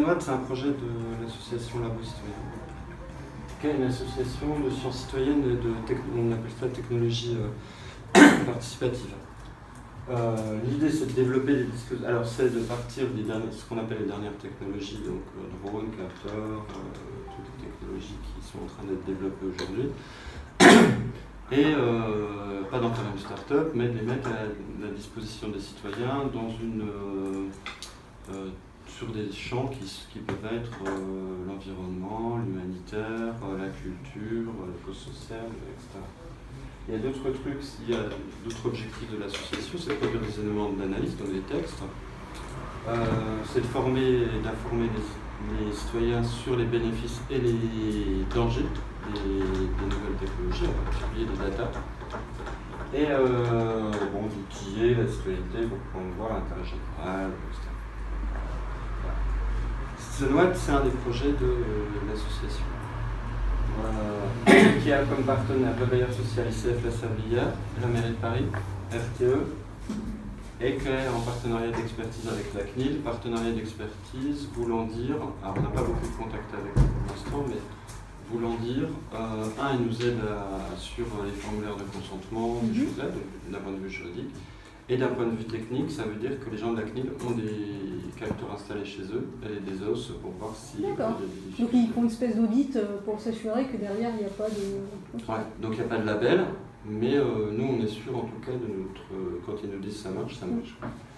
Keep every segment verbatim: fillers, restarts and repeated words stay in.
CitizenWatt, c'est un projet de l'association Labo Citoyen, qui est une association de sciences citoyennes et de, on appelle ça technologie euh, participative. Euh, L'idée, c'est de développer des dispositifs. Alors, c'est de partir des derniers, ce qu'on appelle les dernières technologies, donc euh, drone, capteurs, euh, toutes les technologies qui sont en train d'être développées aujourd'hui. Et euh, pas d'en faire une start-up, mais de les mettre à la disposition des citoyens dans une, euh, euh, sur des champs qui, qui peuvent être euh, l'environnement, l'humanitaire, euh, la culture, euh, l'éco-social, et cetera. Il y a d'autres trucs, il y a d'autres objectifs de l'association, c'est de produire des éléments d'analyse dans les textes, euh, c'est de former et d'informer les, les citoyens sur les bénéfices et les dangers des, des nouvelles technologies, en particulier des data, et euh, bon, d'outiller la citoyenneté pour promouvoir l'intérêt général, et cetera. CitizenWatt, c'est un des projets de, de l'association. Euh, qui a comme partenaire le bailleur social I C F La Servillière, la mairie de Paris, R T E, et qui est en partenariat d'expertise avec la C N I L. Partenariat d'expertise voulant dire, alors on n'a pas beaucoup de contact avec eux pour l'instant, mais voulant dire, euh, un, il nous aide à, sur les formulaires de consentement, des choses là, d'un point de vue juridique. Et d'un point de vue technique, ça veut dire que les gens de la C N I L ont des capteurs installés chez eux, et des O S pour voir si... D'accord. Donc ils font une espèce d'audit pour s'assurer que derrière il n'y a pas de... Ouais, donc il n'y a pas de label, mais euh, nous on est sûr en tout cas de notre... Euh, quand ils nous disent ça marche, ça marche.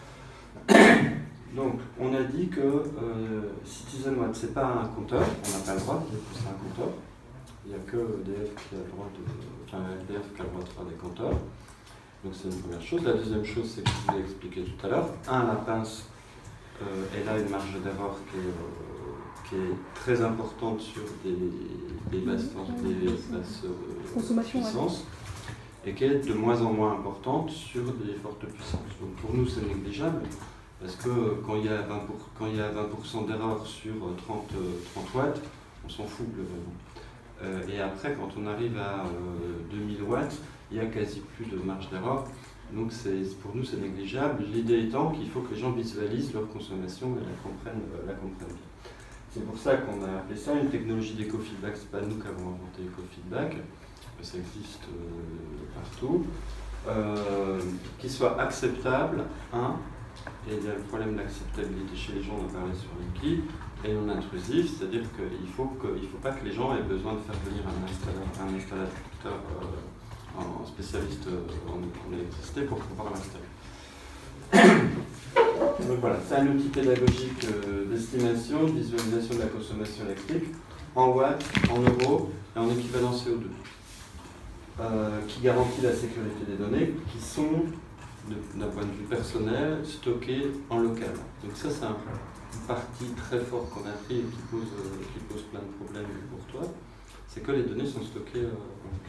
Donc on a dit que euh, CitizenWatt, c'est pas un compteur, on n'a pas le droit de dire que c'est un compteur. Il n'y a que E D F qui a le droit de... Enfin, E D F qui a le droit de faire des compteurs. Donc c'est une première chose. La deuxième chose, c'est que je vous l'ai expliqué tout à l'heure. Un, la pince, euh, elle a une marge d'erreur qui, euh, qui est très importante sur des, des basses, des basses euh, puissances, ouais. Et qui est de moins en moins importante sur des fortes puissances. Donc pour nous, c'est négligeable, parce que quand il y a vingt pour cent, quand il y a vingt pour cent d'erreur sur trente, trente watts, on s'en fout globalement. Euh, et après, quand on arrive à euh, deux mille watts, il n'y a quasi plus de marge d'erreur. Donc pour nous, c'est négligeable. L'idée étant qu'il faut que les gens visualisent leur consommation et la comprennent, euh, la comprennent bien. C'est pour ça qu'on a appelé ça une technologie d'éco-feedback. Ce n'est pas nous qui avons inventé l'éco-feedback, ça existe euh, partout. Euh, qui soit acceptable, un, et il y a le problème d'acceptabilité chez les gens, on a parlé sur l'I P I, et non intrusif, c'est-à-dire qu'il ne faut, que, faut pas que les gens aient besoin de faire venir un installateur, un installateur euh, un spécialiste en, en électricité pour pouvoir l'installer. Donc voilà, c'est un outil pédagogique euh, d'estimation, de visualisation de la consommation électrique en watts, en euros et en équivalent C O deux, euh, qui garantit la sécurité des données qui sont, d'un point de vue personnel, stockées en local. Donc ça, c'est un, une partie très forte qu'on a pris et qui pose, euh, qui pose plein de problèmes pour toi, c'est que les données sont stockées euh, en local.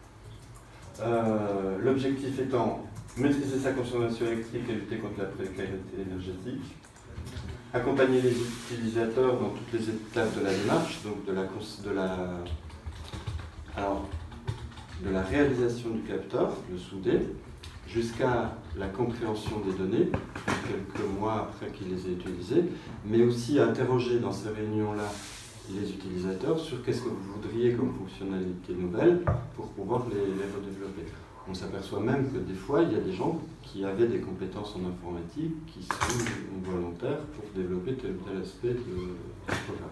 Euh, L'objectif étant maîtriser sa consommation électrique et lutter contre la précarité énergétique, accompagner les utilisateurs dans toutes les étapes de la démarche, donc de la, de la, alors, de la réalisation du capteur, le souder, jusqu'à la compréhension des données, quelques mois après qu'il les ait utilisées, mais aussi interroger dans ces réunions-là les utilisateurs sur qu'est-ce que vous voudriez comme fonctionnalité nouvelle pour pouvoir les, les redévelopper. On s'aperçoit même que des fois, il y a des gens qui avaient des compétences en informatique qui sont volontaires pour développer tel ou tel aspect de, du programme.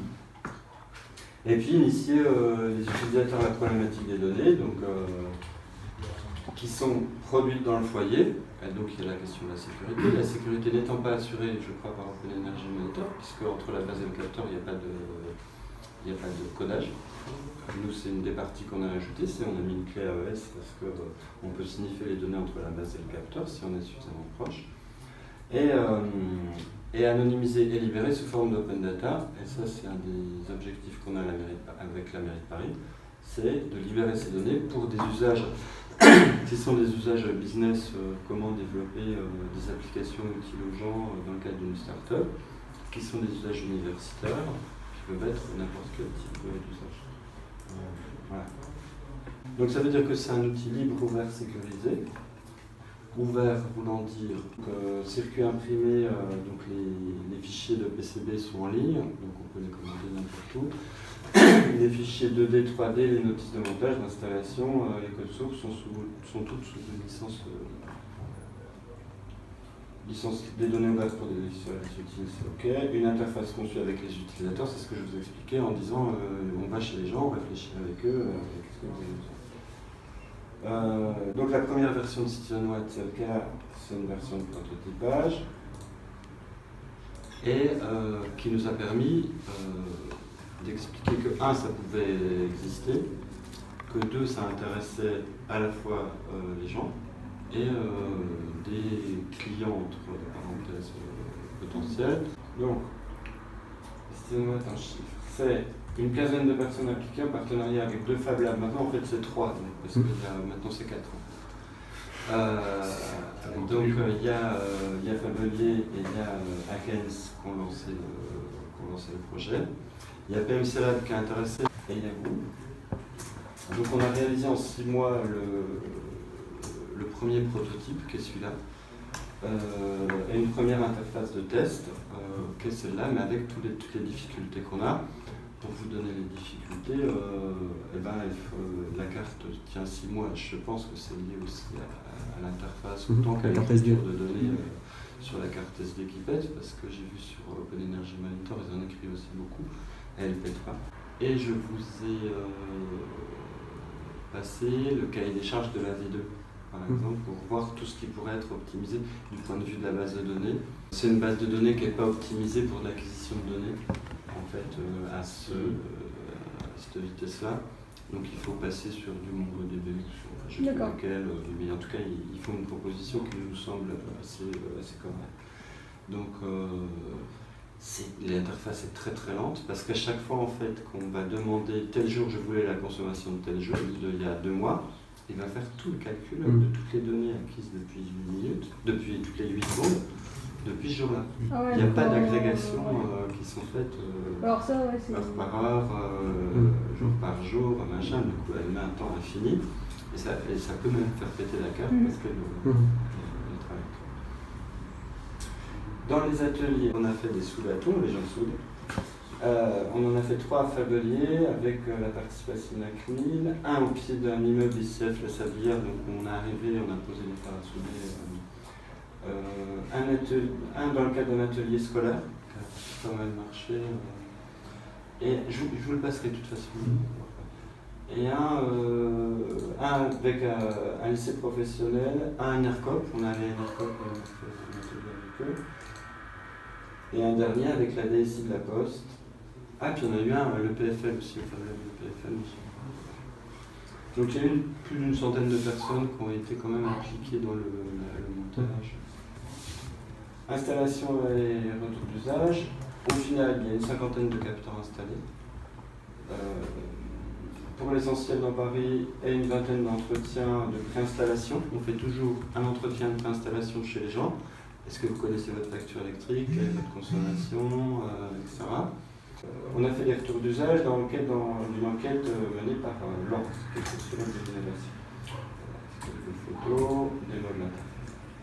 Et puis initier euh, les utilisateurs à la problématique des données, donc, euh, qui sont produites dans le foyer. Et donc il y a la question de la sécurité. La sécurité n'étant pas assurée, je crois, par Open Energy Monitor, puisque entre la base et le capteur, il n'y a pas de, il n'y a pas de codage. Nous, c'est une des parties qu'on a ajoutées, c'est on a mis une clé A E S parce qu'on euh, peut sniffer les données entre la base et le capteur si on est suffisamment proche. Et, euh, et anonymiser et libérer sous forme d'open data. Et ça, c'est un des objectifs qu'on a à la mairie, avec la mairie de Paris, c'est de libérer ces données pour des usages qui sont des usages business, euh, comment développer euh, des applications utiles aux gens euh, dans le cadre d'une start-up, qui sont des usages universitaires, qui peuvent être n'importe quel type euh, d'usage. Euh, voilà. Donc ça veut dire que c'est un outil libre, ouvert, sécurisé, ouvert voulant dire que circuit imprimé, euh, donc les, les fichiers de P C B sont en ligne, donc on peut les commander n'importe où. Les fichiers deux D, trois D, les notices de montage, d'installation, euh, les codes sources sont, sous, sont toutes sous une licence, euh, licence des données ouvertes pour des logiciels utilisés, c'est OK. Une interface conçue avec les utilisateurs, c'est ce que je vous ai expliqué en disant euh, on va chez les gens, on réfléchit avec eux, euh, qu'est-ce que vous avez besoin. Euh, donc la première version de CitizenWatt, c'est le cas, c'est une version de prototypage et euh, qui nous a permis euh, d'expliquer que un, ça pouvait exister, que deux, ça intéressait à la fois euh, les gens et euh, des clients entre parenthèses euh, potentiels. Donc, CitizenWatt en chiffre, c'est une quinzaine de personnes impliquées en partenariat avec deux Fab Labs. Maintenant, en fait, c'est trois, donc, parce que mmh. maintenant, c'est quatre. Euh, donc, il euh, y, euh, y a Fabelier et il y a euh, Akens qui ont lancé le, qui ont lancé le projet. Il y a P M C Lab qui est intéressé et il y a vous. Donc, on a réalisé en six mois le, le premier prototype, qui est celui-là. Euh, et une première interface de test, euh, qui est celle-là, mais avec tous les, toutes les difficultés qu'on a. Pour vous donner les difficultés, euh, eh ben, euh, la carte tient six mois. Je pense que c'est lié aussi à, à l'interface, mmh, autant qu'à la carte S D de données euh, sur la carte S D qui pète, parce que j'ai vu sur Open Energy Monitor, ils en écrivent aussi beaucoup, et elle ne pète pas. Et je vous ai euh, passé le cahier des charges de la V deux, par exemple, pour voir tout ce qui pourrait être optimisé du point de vue de la base de données. C'est une base de données qui n'est pas optimisée pour l'acquisition de données. En fait, euh, à, ce, euh, à cette vitesse-là. Donc il faut passer sur du MongoDB, je ne sais pas lequel, mais en tout cas, il, il faut une proposition qui nous semble assez, assez correcte. Donc euh, l'interface est très très lente, parce qu'à chaque fois en fait qu'on va demander tel jour je voulais la consommation de tel jour, il y a deux mois, il va faire tout le calcul mmh. de toutes les données acquises depuis huit minutes, depuis toutes les huit secondes. Depuis ce jour-là. Ah ouais, il n'y a pas d'agrégations euh, qui sont faites euh, Alors ça, ouais, heure par heure, euh, mmh. jour par jour, machin. Du coup, elle met un temps infini. Et ça, et ça peut même faire péter la carte mmh. parce qu'elle mmh. travaille. Dans les ateliers, on a fait des sous-bâtons, les gens soudent. Euh, on en a fait trois à Fabelier avec euh, la participation d'A C N I L, un au pied d'un immeuble I C F, la Sablière. Donc on est arrivé, on a posé les phares à souder. Euh, Euh, un, atelier, un dans le cadre d'un atelier scolaire, qui a pas mal marché, euh, et je, je vous le passerai de toute façon. Et un, euh, un avec un, un lycée professionnel, un R C O P, on a allé à un R C O P, on a fait un atelier avec eux, et un dernier avec la D S I de la Poste. Ah, puis on a eu un, le P F L aussi, enfin le P F L aussi. Donc il y a eu plus d'une centaine de personnes qui ont été quand même impliquées dans le, la, le montage. Installation et retour d'usage. Au final, il y a une cinquantaine de capteurs installés. Euh, pour l'essentiel dans Paris, et une vingtaine d'entretiens de préinstallation. On fait toujours un entretien de préinstallation chez les gens. Est-ce que vous connaissez votre facture électrique, votre consommation, euh, et cetera. Euh, on a fait des retours d'usage dans le cadre d'une enquête euh, menée par euh, Laurent, qui est sociologue de l'innovation. Voilà, quelques photos, des mots de l'interface.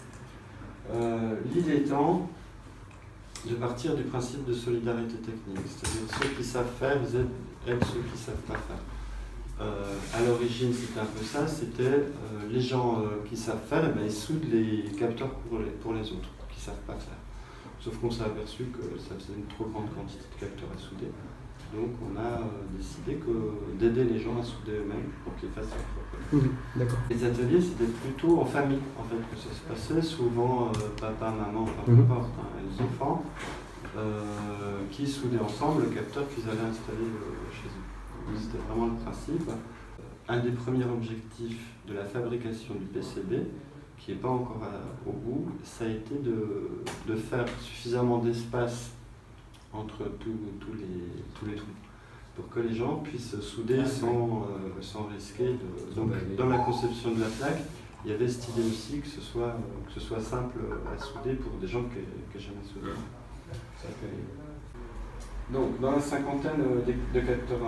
Euh, L'idée étant de partir du principe de solidarité technique, c'est-à-dire ceux qui savent faire aident ceux qui ne savent pas faire. Euh, à l'origine, c'était un peu ça, c'était euh, les gens euh, qui savent faire, eh ben, ils soudent les capteurs pour les, pour les autres qui ne savent pas faire. Sauf qu'on s'est aperçu que ça faisait une trop grande quantité de capteurs à souder. Donc on a euh, décidé d'aider les gens à souder eux-mêmes pour qu'ils fassent leur propre. Mmh, les ateliers, c'était plutôt en famille en fait, que ça se passait, souvent euh, papa, maman, enfin peu mmh. importe, hein, les enfants euh, qui soudaient ensemble le capteur qu'ils avaient installé euh, chez eux. C'était vraiment le principe. Euh, un des premiers objectifs de la fabrication du P C B, qui n'est pas encore à, au bout, ça a été de, de faire suffisamment d'espace entre tous les, tous les trous, pour que les gens puissent souder sans, euh, sans risquer. De... Donc, dans la conception de la plaque, il y avait cette idée aussi que ce soit, que ce soit simple à souder pour des gens qui n'ont jamais soudé. Donc, dans la cinquantaine de capteurs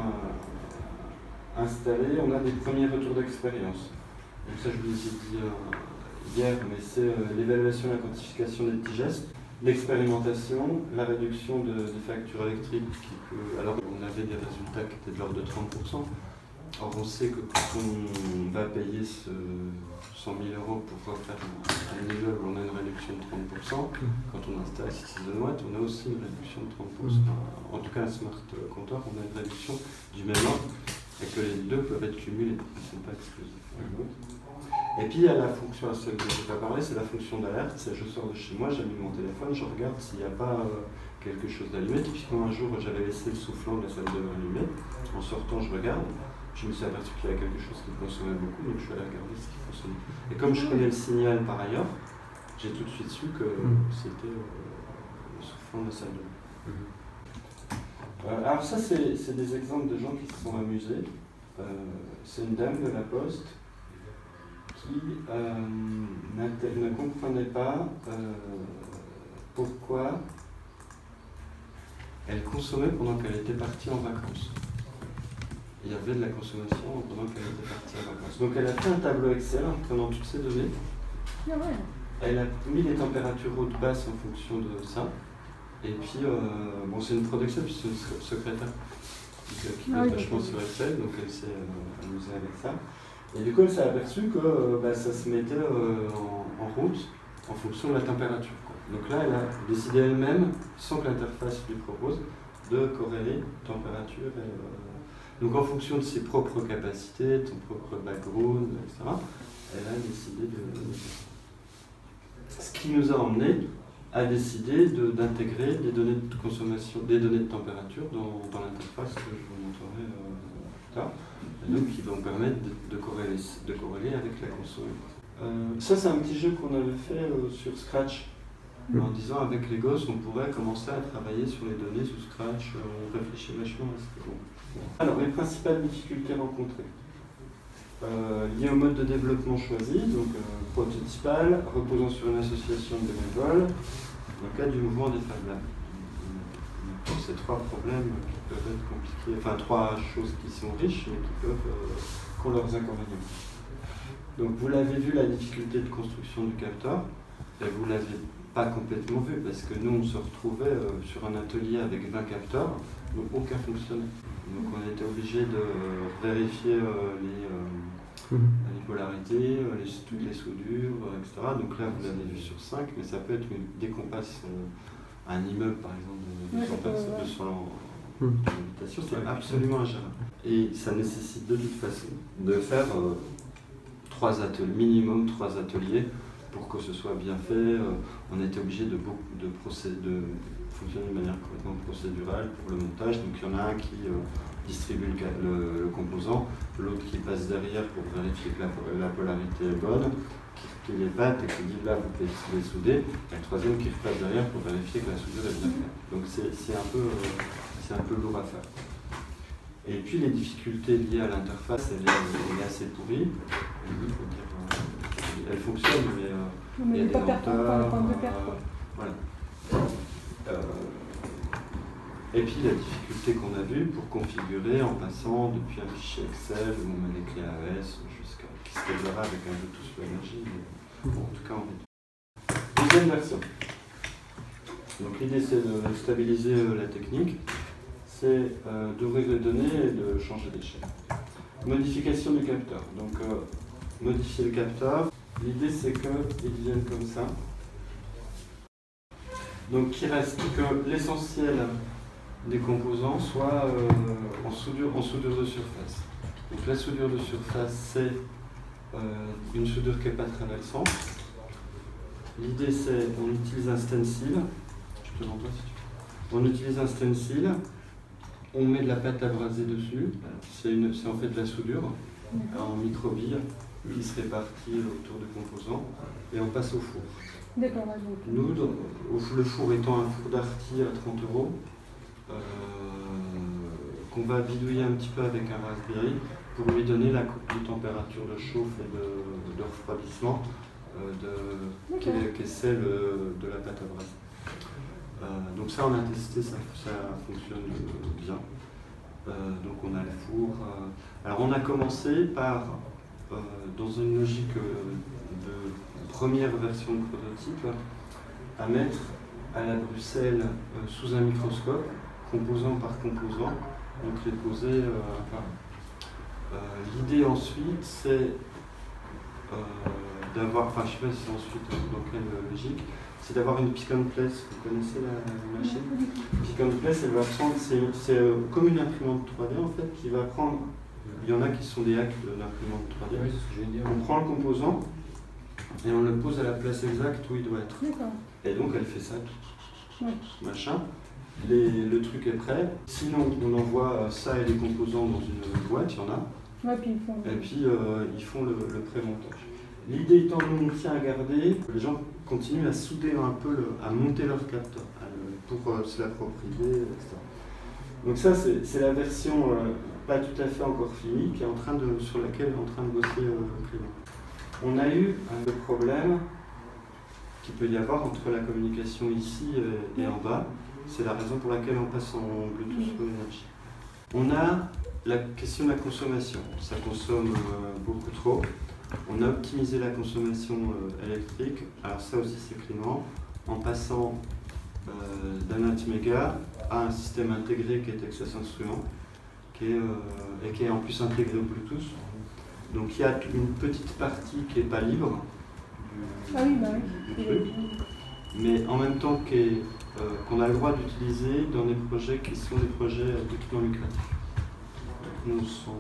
installés, on a des premiers retours d'expérience. Donc ça, je vous ai dit hier, mais c'est euh, l'évaluation et la quantification des petits gestes, l'expérimentation, la réduction de, des factures électriques qui peut... Alors on avait des résultats qui étaient de l'ordre de trente pour cent. Or on sait que quand on va payer ce cent mille euros pour refaire un immeuble, on a une réduction de trente pour cent. Quand on installe CitizenWatt, on a aussi une réduction de trente pour cent. En tout cas, un smart compteur, on a une réduction du même ordre et que les deux peuvent être cumulés, ils ne sont pas exclusifs. Et puis il y a la fonction, celle que je n'ai pas parlé, c'est la fonction d'alerte. C'est je sors de chez moi, j'allume mon téléphone, je regarde s'il n'y a pas euh, quelque chose d'allumé. Typiquement un jour, j'avais laissé le soufflant de la salle de bain allumé. En sortant, je regarde. Je me suis aperçu qu'il y avait quelque chose qui consommait beaucoup, donc je suis allé regarder ce qui consommait. Et comme je connais le signal par ailleurs, j'ai tout de suite su que c'était euh, le soufflant de la salle de bain. Euh, alors ça, c'est des exemples de gens qui se sont amusés. Euh, c'est une dame de la Poste qui euh, ne comprenait pas euh, pourquoi elle consommait pendant qu'elle était partie en vacances. Il y avait de la consommation pendant qu'elle était partie en vacances. Donc elle a fait un tableau Excel en prenant toutes ces données. Ah ouais. Elle a mis les températures hautes basses en fonction de ça. Et puis, euh, bon, c'est une production, puis c'est une secrétaire qui, qui ah, est oui, vachement sur Excel, donc elle s'est euh, amusée avec ça. Et du coup, elle s'est aperçue que euh, bah, ça se mettait euh, en, en route en fonction de la température, quoi. Donc là, elle a décidé elle-même, sans que l'interface lui propose, de corréler température et... Euh, donc en fonction de ses propres capacités, ton propre background, et cetera, elle a décidé de... Ce qui nous a emmené à décider d'intégrer des données de consommation, des données de température dans, dans l'interface que je vous montrerai euh, plus tard. Et donc qui vont permettre de, de, corréler, de corréler avec la consommation. Euh, ça c'est un petit jeu qu'on avait fait euh, sur Scratch. En disant avec les gosses, on pourrait commencer à travailler sur les données sous Scratch, on réfléchit vachement à ce que bon. Alors, les principales difficultés rencontrées. Euh, liées au mode de développement choisi, donc euh, prototypal, reposant sur une association de bénévoles, dans le cadre du mouvement des Fab Labs. Donc, c'est trois problèmes qui peuvent être compliqués, enfin trois choses qui sont riches, mais qui peuvent, euh, qui ont leurs inconvénients. Donc, vous l'avez vu, la difficulté de construction du capteur, et vous l'avez pas complètement vu, parce que nous, on se retrouvait euh, sur un atelier avec vingt capteurs, donc aucun fonctionnait. Donc on était obligé de vérifier euh, les, euh, mmh. les polarités, euh, les, toutes les soudures, euh, et cetera. Donc là, vous l'avez vu sur cinq, mais ça peut être, une, dès qu'on passe euh, à un immeuble, par exemple, de deux cents personnes, deux cents habitations, c'est absolument ingérable. Et ça nécessite de toute façon de faire euh, trois ateliers, minimum trois ateliers, pour que ce soit bien fait. Euh, on était obligé de, de, de fonctionner de manière complètement procédurale pour le montage. Donc il y en a un qui euh, distribue le, le, le composant, l'autre qui passe derrière pour vérifier que la, la polarité est bonne, qui, qui les pâte et qui dit là vous pouvez les souder, et le troisième qui repasse derrière pour vérifier que la soudure est bien faite. Donc c'est un, euh, un peu lourd à faire. Et puis les difficultés liées à l'interface, elle, elle est assez pourrie. Il faut dire, euh, elle fonctionne, mais euh, mais il y a des lenteurs. Euh, voilà. Euh, et puis la difficulté qu'on a vue pour configurer en passant depuis un fichier Excel où on met les clés A E S jusqu'à qui se réglera avec un Bluetooth ou énergie, mais bon, en tout cas on est. Deuxième version. Donc l'idée c'est de stabiliser la technique, c'est euh, d'ouvrir les données et de changer d'échelle. Modification du capteur. Donc euh, modifier le capteur. L'idée c'est qu'il vienne comme ça. Donc qu'il reste que l'essentiel des composants soit euh, en, soudure, en soudure de surface. Donc la soudure de surface c'est euh, une soudure qui n'est pas traversante. L'idée c'est on utilise un stencil. Je te l'envoie si tu veux. On utilise un stencil. On met de la pâte à braser dessus. C'est en fait de la soudure en microbilles qui se répartit autour du composant et on passe au four. D'accord. Nous, dans, le four étant un four d'Arty à trente euros, euh, qu'on va bidouiller un petit peu avec un Raspberry pour lui donner la coupe de température de chauffe et de, de refroidissement euh, qui est, est celle de la pâte à braser. Euh, donc ça, on a testé, ça, ça fonctionne bien. Euh, donc on a le four. Euh, alors on a commencé par, euh, dans une logique de première version de prototype à mettre à la Bruxelles euh, sous un microscope, composant par composant, donc les poser. Euh, enfin, euh, L'idée ensuite, c'est euh, d'avoir, enfin je ne sais pas si ensuite dans quelle logique, c'est d'avoir une pick and place. Vous connaissez la, la machine? Pick and place, elle va prendre, c'est euh, comme une imprimante trois D en fait, qui va prendre, il y en a qui sont des hacks de l'imprimante trois D. Oui, c'est ce que je viens de dire. On prend le composant et on le pose à la place exacte où il doit être. D'accord. Et donc elle fait ça, Ouais. machin. Les, le truc est prêt. Sinon, on envoie ça et les composants dans une boîte, il y en a. Ouais, puis ils font... Et puis euh, ils font le, le pré-montage. L'idée étant, nous on tient à garder, les gens continuent à souder un peu, le, à monter leur capteur à le, pour euh, se l'approprier, et cetera. Donc ça, c'est la version euh, pas tout à fait encore finie, qui est en train de, sur laquelle est en train de bosser euh, le client. On a eu un problème qu'il peut y avoir entre la communication ici et, et en bas. C'est la raison pour laquelle on passe en Bluetooth Low Energy. On a la question de la consommation. Ça consomme euh, beaucoup trop. On a optimisé la consommation euh, électrique. Alors ça aussi c'est client, en passant euh, d'un atméga à un système intégré qui est Texas Instruments, qui est, euh, et qui est en plus intégré au Bluetooth. Donc il y a une petite partie qui n'est pas libre. Du, ah oui, bah oui. truc, mais en même temps qu'on euh, qu'on a le droit d'utiliser dans des projets qui sont des projets non lucratifs. Nous sont...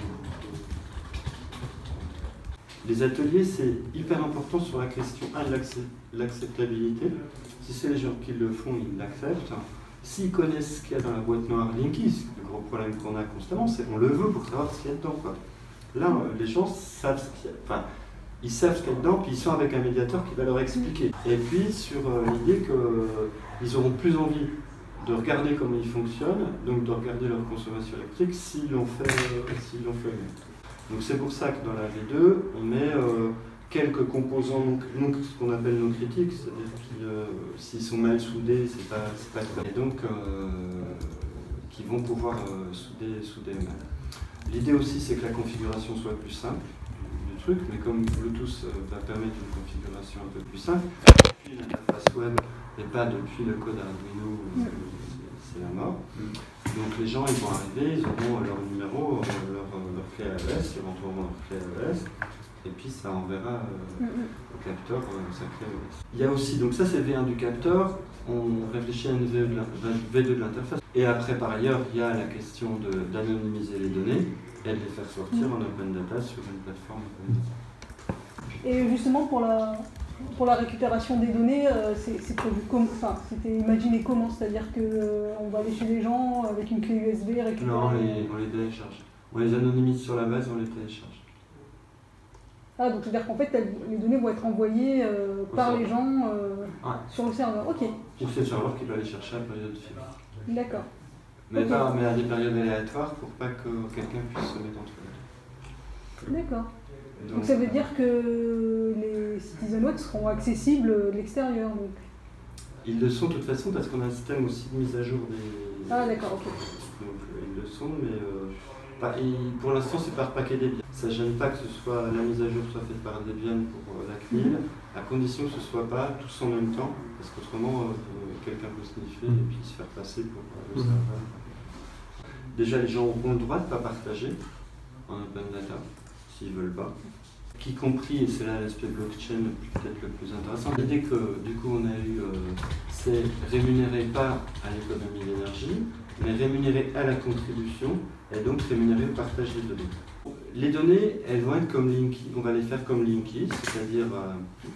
Les ateliers, c'est hyper important sur la question un, de l'acceptabilité. Si c'est les gens qui le font, ils l'acceptent. S'ils connaissent ce qu'il y a dans la boîte noire Linky, le gros problème qu'on a constamment, c'est qu'on le veut pour savoir ce qu'il y a dedans, quoi. Là, les gens savent ce qu'il y a. Enfin, ils savent ce qu'il y a dedans, puis ils sont avec un médiateur qui va leur expliquer. Et puis sur euh, l'idée qu'ils auront plus envie de regarder comment ils fonctionnent, donc de regarder leur consommation électrique s'ils l'ont fait, euh, s'ils l'ont fait. Donc c'est pour ça que dans la V deux, on met euh, quelques composants, non, non, ce qu'on appelle non critiques, c'est-à-dire qu'ils euh, s'ils sont mal soudés, c'est pas, c'est pas très... Et donc, euh, qui vont pouvoir euh, souder, souder eux-mêmes. L'idée aussi, c'est que la configuration soit plus simple du truc, mais comme Bluetooth va permettre une configuration un peu plus simple, depuis l'interface web et pas depuis le code Arduino, c'est la mort. Donc les gens, ils vont arriver, ils auront leur numéro, leur, leur clé A E S, ils rentreront leur clé A E S, et puis ça enverra euh, au capteur euh, sa clé A E S. Il y a aussi, donc ça c'est V un du capteur, on réfléchit à une V deux de l'interface. Et après, par ailleurs, il y a la question d'anonymiser les données et de les faire sortir en open data sur une plateforme open data. Et justement, pour la, pour la récupération des données, euh, c'est prévu comme, enfin, c'était imaginé comment? C'est-à-dire qu'on euh, va aller chez les gens avec une clé U S B, récupérer... Non, on les, on les télécharge. On les anonymise sur la base et on les télécharge. Ah, donc c'est-à-dire qu'en fait, les données vont être envoyées euh, par les gens euh, ouais. sur le serveur. Ok. Ou c'est le serveur qui doit aller chercher à la période fixe. D'accord. Mais, okay. mais à des périodes aléatoires pour pas que quelqu'un puisse se mettre entre les deux. D'accord. Donc, donc ça veut dire que les CitizenWatch seront accessibles de l'extérieur donc. Ils le sont de toute façon parce qu'on a un système aussi de mise à jour des... Ah d'accord, ok. Donc ils le sont, mais euh, pas, ils, pour l'instant c'est par paquet Debian. Ça ne gêne pas que ce soit la mise à jour soit faite par Debian pour euh, la C N I L, à condition que ce ne soit pas tous en même temps, parce qu'autrement euh, quelqu'un peut sniffer et puis se faire passer pour euh, le serveur. Déjà les gens auront le droit de ne pas partager en open data, s'ils ne veulent pas. Qui compris, et c'est là l'aspect blockchain peut-être le plus intéressant, l'idée que du coup on a eu, euh, c'est rémunérer pas à l'économie d'énergie, mais rémunérer à la contribution, et donc rémunérer au partage des données. Les données, elles vont être comme Linky, on va les faire comme Linky, c'est-à-dire euh,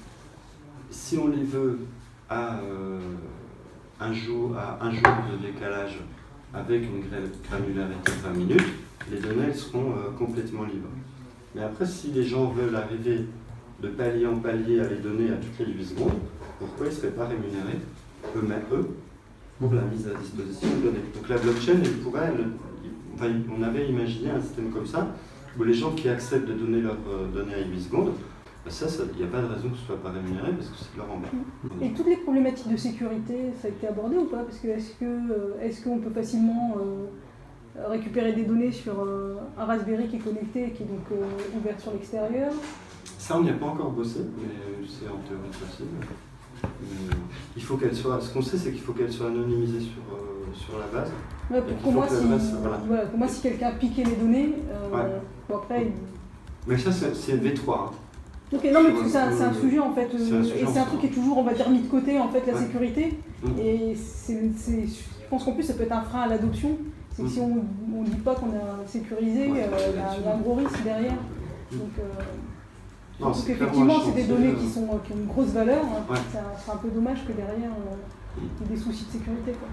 si on les veut à, euh, un jour, à un jour de décalage avec une granularité de vingt minutes, les données elles seront euh, complètement libres. Mais après, si les gens veulent arriver de palier en palier à les donner à toutes les huit secondes, pourquoi ils ne seraient pas rémunérés, eux-mêmes, eux, pour la mise à disposition de données? Donc la blockchain, elle pourrait, elle, enfin, on avait imaginé un système comme ça, où les gens qui acceptent de donner leurs euh, données à huit secondes, ben ça, il n'y a pas de raison que ce ne soit pas rémunéré, parce que c'est de leur envers. Et toutes les problématiques de sécurité, ça a été abordé ou pas? Parce que est-ce que, euh, est-ce qu'on peut facilement... Euh, récupérer des données sur euh, un Raspberry qui est connecté et qui est donc euh, ouvert sur l'extérieur? Ça, on n'y a pas encore bossé, mais c'est en théorie possible. Mais, euh, il faut qu'elle soit. Ce qu'on sait, c'est qu'il faut qu'elle soit anonymisée sur, euh, sur la base. Ouais, pour, pour, moi, si, reste, voilà. voilà, pour moi, si quelqu'un piquait les données, euh, ouais. bon, après. Il... Mais ça, c'est V trois. Hein. Ok, non, mais c'est un, un sujet en fait, euh, un sujet et c'est un truc qui est toujours, on va dire, mis de côté en fait, la ouais. sécurité. Mmh. Et c'est, je pense qu'en plus, ça peut être un frein à l'adoption. C'est que mmh. si on ne dit pas qu'on a sécurisé, ouais, euh, il y, y a un gros risque derrière. Mmh. Donc, euh, non, donc effectivement, c'est des données euh... qui, sont, qui ont une grosse valeur. Hein. Ouais. C'est, un, c'est un peu dommage que derrière, euh, il y ait des soucis de sécurité. Quoi.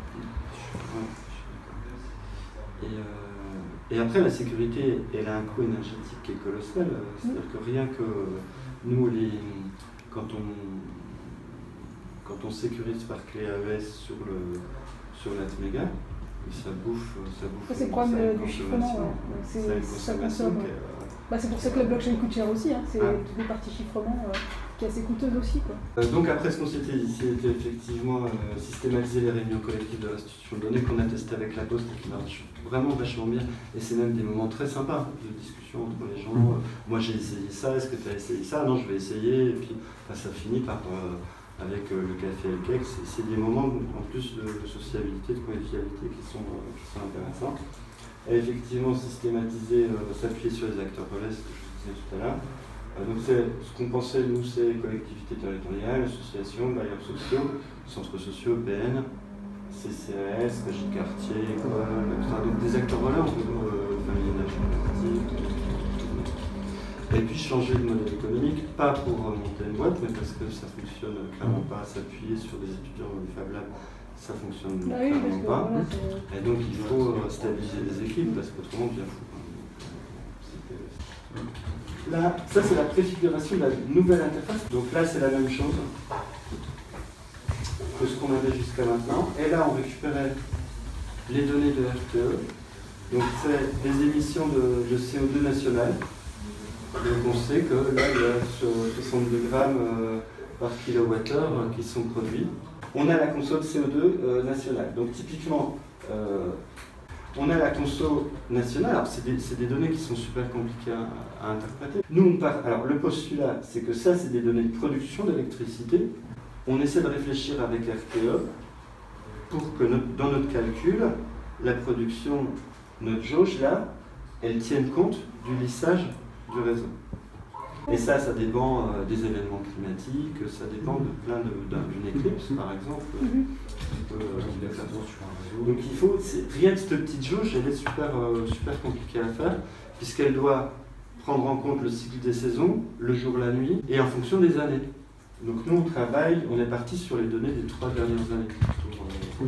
Ouais. Et, euh, et après, la sécurité, elle a un coût énergétique qui est colossal. C'est-à-dire mmh. que rien que nous, les, quand, on, quand on sécurise par clé A E S sur, le, sur NatMega, ça bouffe, ça bouffe. Ça, c'est le problème du chiffrement. Ouais. C'est, ça consomme. Ouais. Bah, c'est pour ça que la blockchain coûte cher aussi. Hein. C'est ah. toutes les parties chiffrement euh, qui est assez coûteuse aussi. Quoi. Euh, donc après, ce qu'on s'était dit, c'était effectivement euh, systématiser les réunions collectives de restitution de données qu'on a testé avec la Poste et qui marche vraiment vachement bien. Et c'est même des moments très sympas de discussion entre les gens. Mmh. Euh, moi j'ai essayé ça, est-ce que tu as essayé ça? Non, je vais essayer. Et puis enfin, ça finit par, euh, avec euh, le café et le cake, c'est, c'est des moments en plus de, de sociabilité, de convivialité qui sont, euh, qui sont intéressants. Et effectivement, systématiser, euh, s'appuyer sur les acteurs relais, ce que je disais tout à l'heure. Euh, donc c'est, ce qu'on pensait, nous, c'est collectivités territoriales, associations, bailleurs sociaux, centres sociaux, P N, C C A S, régie de quartier, école, et cetera. Donc des acteurs relais, entre nous, euh, familles d'actifs. Et puis changer de modèle économique, pas pour euh, monter une boîte, mais parce que ça ne fonctionne clairement pas, s'appuyer sur des étudiants du Fab Lab. Ça fonctionne bah oui, clairement pas. Voilà, et donc il faut euh, stabiliser les équipes parce qu'autrement on devient fou. Là, ça c'est la préfiguration de la nouvelle interface. Donc là c'est la même chose que ce qu'on avait jusqu'à maintenant. Et là on récupérait les données de R T E. Donc c'est des émissions de, de C O deux nationales. Donc on sait que là il y a soixante-deux grammes euh, par kilowattheure euh, qui sont produits. On a la conso C O deux euh, nationale. Donc typiquement, euh, on a la conso nationale. Alors c'est des, c'est des données qui sont super compliquées à, à interpréter. Nous, on part. Alors le postulat, c'est que ça, c'est des données de production d'électricité. On essaie de réfléchir avec R T E pour que notre, dans notre calcul, la production, notre jauge là, elle tienne compte du lissage du réseau. Et ça, ça dépend euh, des événements climatiques, ça dépend de plein de, d'un, d'une éclipse, par exemple. Mm-hmm. euh, Donc il faut, c'est, rien que cette petite jauge, elle est super, euh, super compliquée à faire, puisqu'elle doit prendre en compte le cycle des saisons, le jour, la nuit, et en fonction des années. Donc nous, on travaille, on est parti sur les données des trois dernières années. Pour, euh,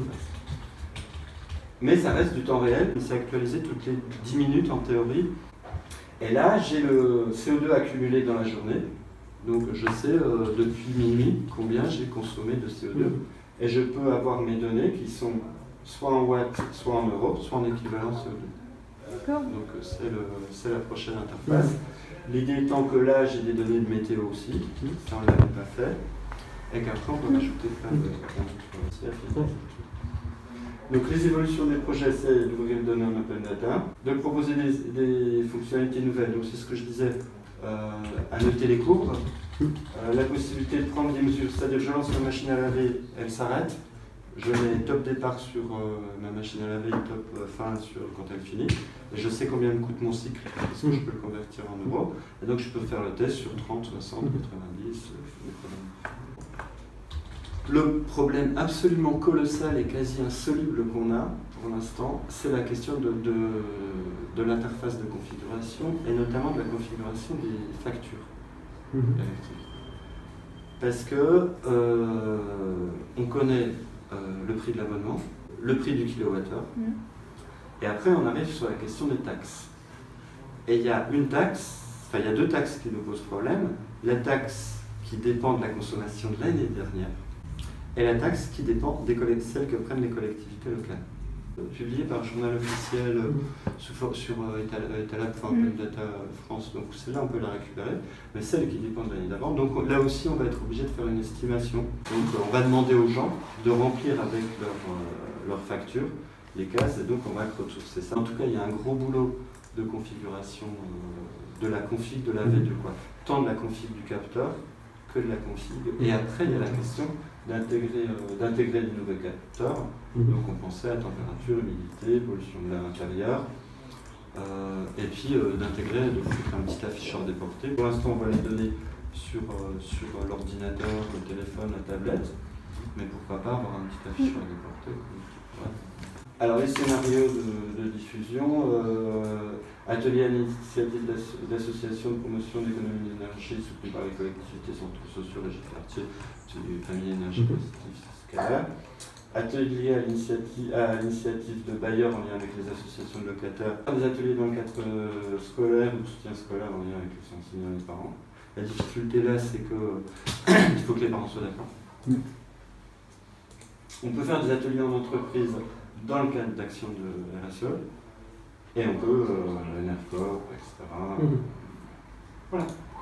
Mais ça reste du temps réel, c'est actualisé toutes les dix minutes en théorie. Et là, j'ai le C O deux accumulé dans la journée. Donc je sais euh, depuis minuit combien j'ai consommé de C O deux. Et je peux avoir mes données qui sont soit en watts, soit en euros, soit en équivalent C O deux. D'accord. Donc c'est, le, c'est la prochaine interface. L'idée étant que là, j'ai des données de météo aussi. Ça, on ne l'avait pas fait. Et qu'après, on peut rajouter plein de choses. Donc les évolutions des projets, c'est d'ouvrir les données en open data, de proposer des, des fonctionnalités nouvelles. Donc c'est ce que je disais, euh, annoter les courbes, euh, la possibilité de prendre des mesures, c'est-à-dire je lance ma machine à laver, elle s'arrête, je mets top départ sur euh, ma machine à laver et top euh, fin sur quand elle finit, et je sais combien me coûte mon cycle, parce que je peux le convertir en euros, et donc je peux faire le test sur trente, soixante, quatre-vingt-dix, euh, le problème absolument colossal et quasi insoluble qu'on a pour l'instant, c'est la question de, de, de l'interface de configuration et notamment de la configuration des factures mmh. électriques. Parce que euh, on connaît euh, le prix de l'abonnement, le prix du kilowattheure, mmh. et après on arrive sur la question des taxes. Et il y a une taxe, enfin il y a deux taxes qui nous posent problème. La taxe qui dépend de la consommation de l'année dernière, et la taxe qui dépend des celle que prennent les collectivités locales. Publiée par le journal officiel euh, sur, sur euh, Etalab, enfin Open Data France, donc celle-là on peut la récupérer, mais celle qui dépend de l'année d'avant, donc là aussi on va être obligé de faire une estimation. Donc on va demander aux gens de remplir avec leur, euh, leur facture les cases, et donc on va crowdsourcer ça. En tout cas il y a un gros boulot de configuration euh, de la config de la V deux, quoi. Tant de la config du capteur que de la config. Et après, il y a la question d'intégrer euh, d'intégrer des nouveaux capteurs. Donc on pensait à température, humidité, pollution de l'air intérieur. Euh, et puis euh, d'intégrer, de foutre un petit afficheur déporté. Pour l'instant, on voit les données sur, euh, sur l'ordinateur, le téléphone, la tablette. Mais pourquoi pas avoir un petit afficheur déporté. Ouais. Alors les scénarios de, de diffusion, euh, atelier à l'initiative d'associations de promotion d'économie d'énergie soutenues par les collectivités centres sociaux, régies de quartier, famille énergie positive, scalaire. Atelier à l'initiative de bailleurs en lien avec les associations de locataires. Des ateliers dans le cadre euh, scolaire ou soutien scolaire en lien avec les enseignants et les parents. La difficulté là, c'est qu'il faut que les parents soient d'accord. Mm. On peut faire des ateliers en entreprise dans le cadre d'actions de R S E, et on peut, euh, N R C O P, et cetera. Mmh. Voilà.